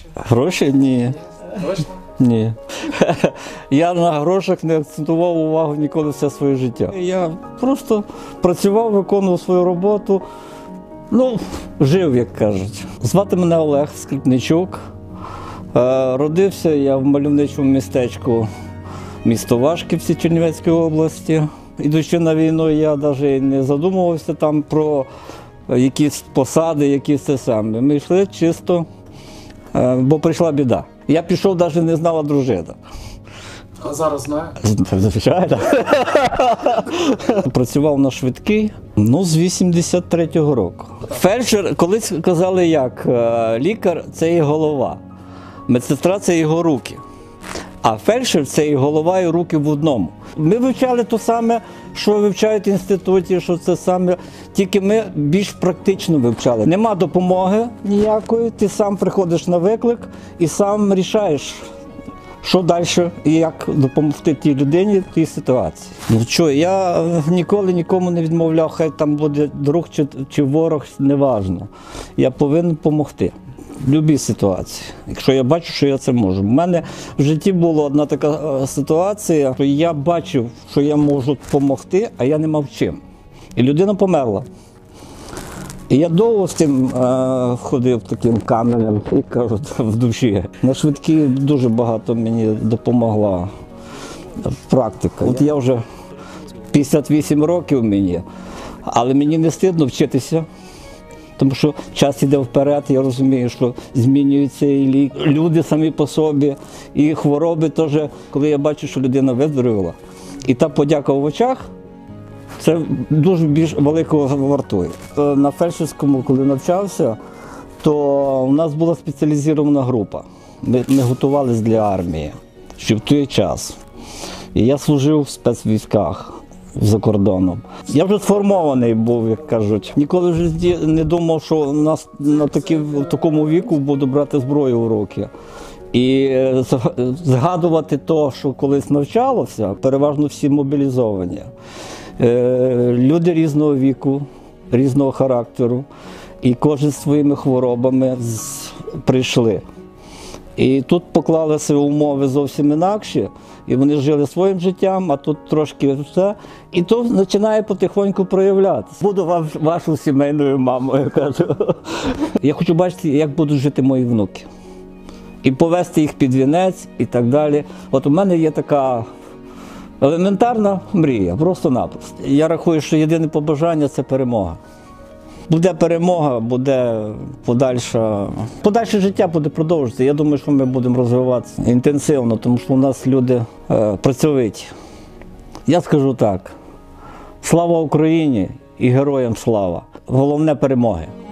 Гроші? Ні. Точно? Ні. Я на грошах не акцентував увагу ніколи все своє життя. Я просто працював, виконував свою роботу, жив, як кажуть. Звати мене Олег Скрипничук. Родився я в мальовничому містечку місто Вашківці Чернівецької області. Ідучи на війну, я навіть не задумувався там про якісь посади, якісь те саме. Ми йшли чисто, бо прийшла біда. Я пішов, навіть не знала дружина. А зараз знає? Звичайно. Працював на швидкій, з 83-го року. Фельдшер, колись казали як, лікар – це і голова, медсестра – це його руки. А фельдшер – це і голова, і руки в одному. Ми вивчали те саме, що вивчають в інституті, що це саме, тільки ми більш практично вивчали. Нема допомоги ніякої, ти сам приходиш на виклик і сам рішаєш, що далі і як допомогти тій людині в тій ситуації. Я ніколи нікому не відмовляв, хай там буде друг чи ворог, неважно. Я повинен допомогти. В будь-якій ситуації, якщо я бачу, що я це можу. У мене в житті була одна така ситуація, що я бачив, що я можу допомогти, а я не мав чим. І людина померла. І я довго з тим ходив таким каменем, і кажуть, в душі. На швидкій дуже багато мені допомогла практика. От я вже 58 років мені, але мені не стидно вчитися. Тому що час йде вперед, я розумію, що змінюються і люди самі по собі, і хвороби теж. Коли я бачу, що людина виздоровіла, і та подяка в очах, це дуже більш великого вартує. На фельдшерському, коли навчався, то у нас була спеціалізована група. Ми готувалися для армії, ще в той час. І я служив в спецвійськах за кордоном. Я вже сформований був, як кажуть. Ніколи в житті не думав, що нас в такому віку буду брати зброю в руки. І згадувати те, що колись навчалося, переважно всі мобілізовані. Люди різного віку, різного характеру, і кожен з своїми хворобами прийшли. І тут поклалися умови зовсім інакші, і вони жили своїм життям, а тут трошки все. І то починає потихоньку проявлятися. Буду вашою сімейною мамою, кажу. Я хочу бачити, як будуть жити мої внуки. І повести їх під вінець, і так далі. От у мене є така елементарна мрія, просто-напросто. Я рахую, що єдине побажання – це перемога. Буде перемога, буде подальше життя буде продовжуватися. Я думаю, що ми будемо розвиватися інтенсивно, тому що у нас люди працьовиті. Я скажу так, слава Україні і героям слава. Головне – перемоги.